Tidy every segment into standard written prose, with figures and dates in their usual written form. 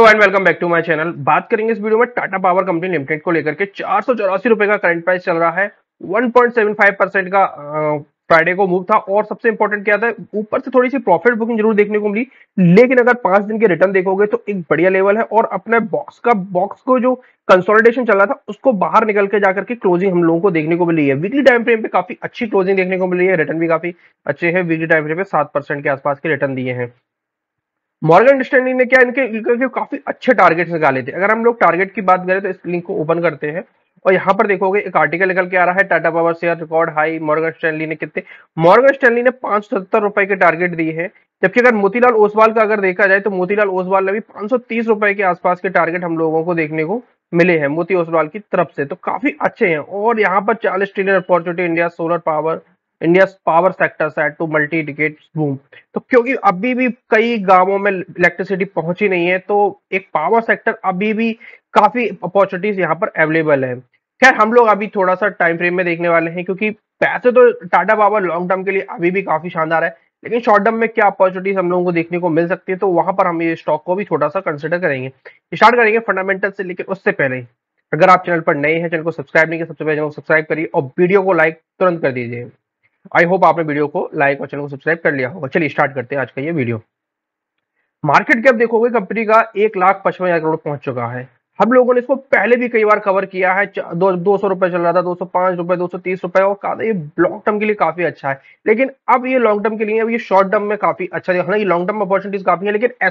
And welcome back to my channel. बात करेंगे इस वीडियो में टाटा पावर कंपनी लिमिटेड को लेकर के 484 रुपए का करंट प्राइस चल रहा है। 1.75% का फ्राइडे को मूव था और सबसे इंपॉर्टेंट क्या था, ऊपर से थोड़ी सी प्रॉफिट बुकिंग जरूर देखने को मिली, लेकिन अगर 5 दिन के रिटर्न देखोगे तो एक बढ़िया लेवल है और अपने बॉक्स को जो कंसोलिडेशन चल रहा था उसको बाहर निकल के जाकर के क्लोजिंग हम लोगों को देखने को मिली है। वीकली टाइम फ्रेम पे काफी अच्छी क्लोजिंग देखने को मिली है, रिटर्न भी काफी अच्छे हैं। वीकली टाइम फ्रेम पे 7% के आसपास के रिटर्न दिए हैं। मॉर्गन स्टैनली ने क्या इनके काफी अच्छे टारगेट्स निकाले थे। अगर हम लोग टारगेट की बात करें तो इस लिंक को ओपन करते हैं और यहाँ पर देखोगे एक आर्टिकल निकल के आ रहा है, Tata power share record high. Morgan Stanley ने 570 रुपए के टारगेट दिए हैं, जबकि अगर मोतीलाल ओसवाल का अगर देखा जाए तो मोतीलाल ओसवाल ने भी 530 रुपए के आसपास के टारगेट हम लोगों को देखने को मिले हैं मोती ओसवाल की तरफ से, तो काफी अच्छे हैं। और यहाँ पर 40 trillion opportunity India solar power, India power sector set to multi decade boom. तो क्योंकि अभी भी कई गांवों में इलेक्ट्रिसिटी पहुंची नहीं है, तो एक पावर सेक्टर अभी भी काफी अपॉर्चुनिटीज यहाँ पर अवेलेबल है। खैर हम लोग अभी थोड़ा सा टाइम फ्रेम में देखने वाले हैं, क्योंकि पैसे तो टाटा पावर लॉन्ग टर्म के लिए अभी भी काफी शानदार है, लेकिन शॉर्ट टर्म में क्या अपॉर्चुनिटीज हम लोगों को देखने को मिल सकती है, तो वहां पर हम ये स्टॉक को भी थोड़ा सा कंसिडर करेंगे। स्टार्ट करेंगे फंडामेंटल से, लेकिन उससे पहले अगर आप चैनल पर नए हैं, चैनल को सब्सक्राइब नहीं किया, सबसे पहले चैनल को सब्सक्राइब करिए और वीडियो को लाइक तुरंत कर दीजिए। आई होप आपने वीडियो को लाइक और चैनल को सब्सक्राइब कर लिया होगा। चलिए स्टार्ट करते हैं आज का ये वीडियो। मार्केट कैप देखोगे कंपनी का 1,55,000 करोड़ पहुंच चुका है। हम लोगों ने इसको पहले भी कई बार कवर किया है। 200 रुपए चल रहा था, 205 रुपए, 230 रुपए, और कहा था ये लॉन्ग टर्म के लिए काफी अच्छा है, लेकिन अब ये लॉन्ग टर्म के लिए, अब ये शॉर्ट टर्म में काफी अच्छा है। हालांकि लॉन्ग टर्म अपॉर्चुनिटीज काफी है, लेकिन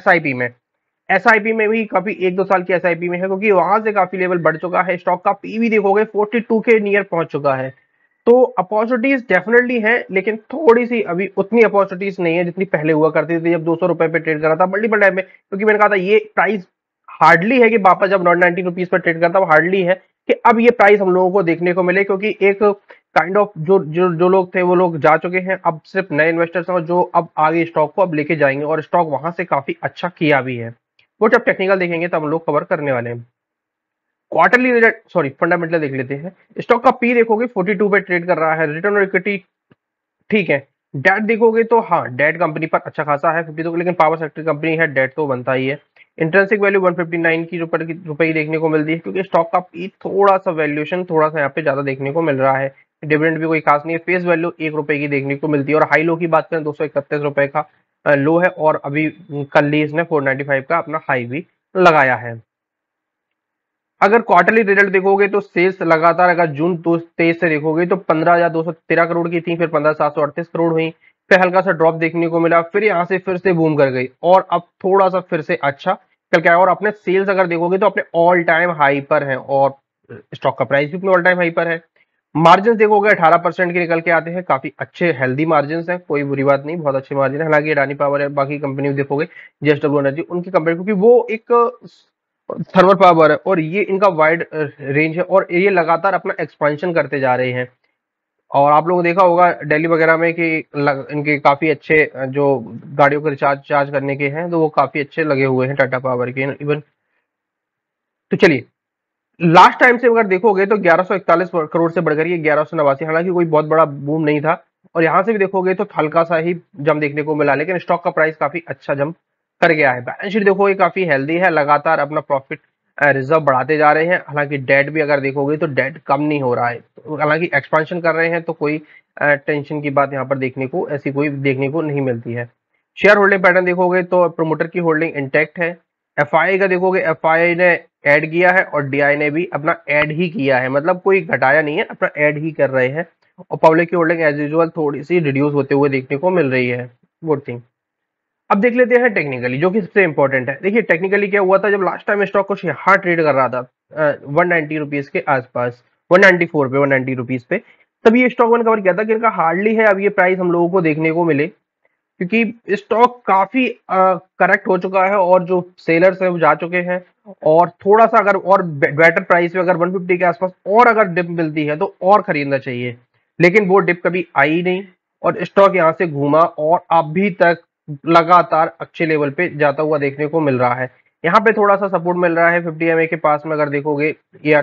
एसआईपी में भी काफी 1-2 साल की एसआईपी में है, क्योंकि वहां से काफी लेवल बढ़ चुका है। स्टॉक का पीवी देखोगे 42 के नियर पहुंच चुका है। तो अपॉर्चुनिटीज डेफिनेटली है, लेकिन थोड़ी सी अभी उतनी अपॉर्चुनिटीज नहीं है जितनी पहले हुआ करती थी, जब 200 रुपए पे ट्रेड कर रहा था मल्टीपल टाइम में। क्योंकि मैंने कहा था ये प्राइस हार्डली है कि वापस जब 90 रुपीज पर ट्रेड करता, हार्डली है कि अब ये प्राइस हम लोगों को देखने को मिले, क्योंकि एक काइंड ऑफ जो लोग थे वो लोग जा चुके हैं। अब सिर्फ नए इन्वेस्टर्स हैं जो अब आगे स्टॉक को अब लेके जाएंगे, और स्टॉक वहां से काफी अच्छा किया भी है। वो जब टेक्निकल देखेंगे तब हम लोग कवर करने वाले हैं। क्वार्टरली फंडामेंटल देख लेते हैं। स्टॉक का पी देखोगे 42 पे ट्रेड कर रहा है। रिटर्न और इक्विटी ठीक है। डेट देखोगे तो हाँ, डेट कंपनी पर अच्छा खासा है 52, लेकिन पावर सेक्टर कंपनी है, डेट तो बनता ही है। इंट्रिंसिक वैल्यू 159 की रुपए की देखने को मिलती है, क्योंकि स्टॉक का पी थोड़ा सा वैल्यूएशन थोड़ा सा यहाँ पे ज्यादा देखने को मिल रहा है। डिविडेंड भी कोई खास नहीं है। फेस वैल्यू 1 रुपए की देखने को मिलती है। और हाई लो की बात करें 231 रुपए का लो है, और अभी कल ही इसने 495 का अपना हाई भी लगाया है। अगर क्वार्टरली रिजल्ट देखोगे तो सेल्स लगातार, अगर जून 23 से देखोगे तो 15,213 करोड़ की थी, फिर 15,738 करोड़ हुई, फिर हल्का सा ड्रॉप देखने को मिला, फिर यहाँ से फिर से बूम कर गई, और अब थोड़ा सा फिर से अच्छा चल के आया। और अपने सेल्स अगर देखोगे तो अपने ऑल टाइम हाई पर है, और स्टॉक का प्राइस भी अपने ऑल टाइम हाई पर है। मार्जिन देखोगे 18% के निकल के आते हैं, काफी अच्छे हेल्दी मार्जिन है, कोई बुरी बात नहीं, बहुत अच्छे मार्जिन है। हालांकि अडानी पावर है, बाकी कंपनी देखोगे जेएसडब्ल्यू एनर्जी, उनकी कंपेयर, क्योंकि वो एक थर्मल पावर है और ये इनका वाइड रेंज है, और ये लगातार अपना एक्सपेंशन करते जा रहे हैं। और आप लोगों ने देखा होगा दिल्ली वगैरह में कि इनके काफी अच्छे जो गाड़ियों को रिचार्ज चार्ज करने के हैं, तो वो काफी अच्छे लगे हुए हैं टाटा पावर के इवन। तो चलिए, लास्ट टाइम से अगर देखोगे तो 1141 करोड़ से बढ़कर ये 1189, हालांकि कोई बहुत बड़ा बूम नहीं था। और यहां से भी देखोगे तो हल्का सा ही जंप देखने को मिला, लेकिन स्टॉक का प्राइस काफी अच्छा जंप कर गया है। बैलेंस शीट देखोगे काफी हेल्दी है, लगातार अपना प्रॉफिट रिजर्व बढ़ाते जा रहे हैं। हालांकि डेट भी अगर देखोगे तो डेट कम नहीं हो रहा है, तो हालांकि एक्सपेंशन कर रहे हैं, तो कोई टेंशन की बात यहाँ पर देखने को ऐसी कोई देखने को नहीं मिलती है। शेयर होल्डिंग पैटर्न देखोगे तो प्रोमोटर की होल्डिंग इंटैक्ट है। एफआई का देखोगे, एफआई ने ऐड किया है और डीआई ने भी अपना ऐड ही किया है, मतलब कोई घटाया नहीं है, अपना ऐड ही कर रहे हैं। और पब्लिक की होल्डिंग एज यूजुअल थोड़ी सी रिड्यूस होते हुए देखने को मिल रही है। Good thing. अब देख लेते हैं टेक्निकली, जो कि सबसे इंपॉर्टेंट है। देखिए टेक्निकली क्या हुआ था, जब लास्ट टाइम स्टॉक कुछ यहाँ ट्रेड कर रहा था 190 रुपीज के आसपास, 194 पे, 190 रुपीज पे, तब ये स्टॉक मैंने कवर किया था कि इनका हार्डली है अब ये प्राइस हम लोगों को देखने को मिले, क्योंकि स्टॉक काफी करेक्ट हो चुका है और जो सेलर्स है वो जा चुके हैं। और थोड़ा सा अगर और बेटर प्राइस में अगर 150 के आसपास और अगर डिप मिलती है तो और खरीदना चाहिए, लेकिन वो डिप कभी आई नहीं और स्टॉक यहां से घूमा और अभी तक लगातार अच्छे लेवल पे जाता हुआ देखने को मिल रहा है। यहाँ पे थोड़ा सा सपोर्ट मिल रहा है 50 के पास में, अगर देखोगे, या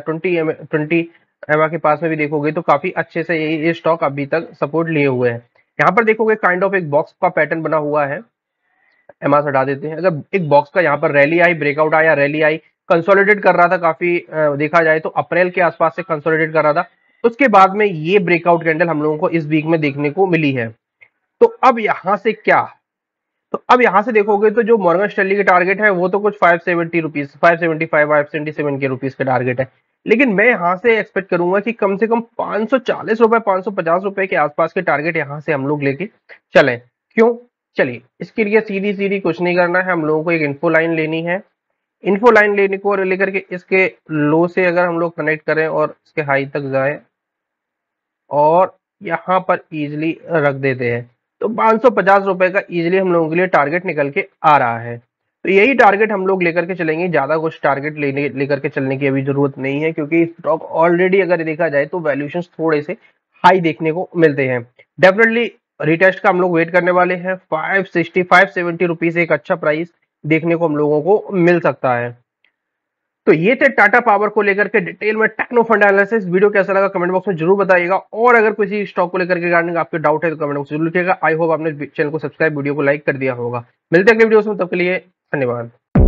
20 के पास में भी देखोगे तो काफी अच्छे से ये स्टॉक अभी तक सपोर्ट लिए हुए हैं। यहाँ पर देखोगे काइंड ऑफ एक बॉक्स का पैटर्न बना हुआ है, एमआस हटा देते हैं। अगर एक बॉक्स का यहाँ पर रैली आई, ब्रेकआउट आया, रैली आई, कंसोलिडेट कर रहा था काफी, देखा जाए तो अप्रैल के आसपास से कंसोलिडेट कर रहा था। उसके बाद में ये ब्रेकआउट कैंडल हम लोगों को इस वीक में देखने को मिली है। तो अब यहां से क्या, तो अब यहां से देखोगे तो जो मॉर्गन स्टैनली के टारगेट है वो तो कुछ 570 रुपीज, 575, 577 के रुपीज का टारगेट है। लेकिन मैं यहां से एक्सपेक्ट करूंगा कि कम से कम 540 रुपए, 550 रुपए के आसपास के टारगेट यहां से हम लोग लेके चलें। क्यों? चलिए, इसके लिए सीधी सीधी कुछ नहीं करना है, हम लोगों को एक इन्फो लाइन लेनी है। इन्फो लाइन लेने को लेकर के इसके लो से अगर हम लोग कनेक्ट करें और इसके हाई तक जाए और यहाँ पर इजिली रख देते हैं, तो 550 रुपए का इजिली हम लोगों के लिए टारगेट निकल के आ रहा है। तो यही टारगेट हम लोग लेकर के चलेंगे, ज्यादा कुछ टारगेट लेकर के चलने की अभी जरूरत नहीं है, क्योंकि स्टॉक ऑलरेडी अगर देखा जाए तो वैल्यूएशन थोड़े से हाई देखने को मिलते हैं। डेफिनेटली रिटेस्ट का हम लोग वेट करने वाले हैं। 560, 570 रुपीज एक अच्छा प्राइस देखने को हम लोगों को मिल सकता है। तो ये थे टाटा पावर को लेकर के डिटेल में टेक्नो फंड एनालिसिस। वीडियो कैसा लगा कमेंट बॉक्स में जरूर बताइएगा, और अगर किसी स्टॉक को लेकर के रिगार्डिंग आपके डाउट है तो कमेंट बॉक्स में जरूर लिखिएगा। आई होप आपने चैनल को सब्सक्राइब, वीडियो को लाइक कर दिया होगा। मिलते हैं अगले वीडियो में, तब के लिए धन्यवाद।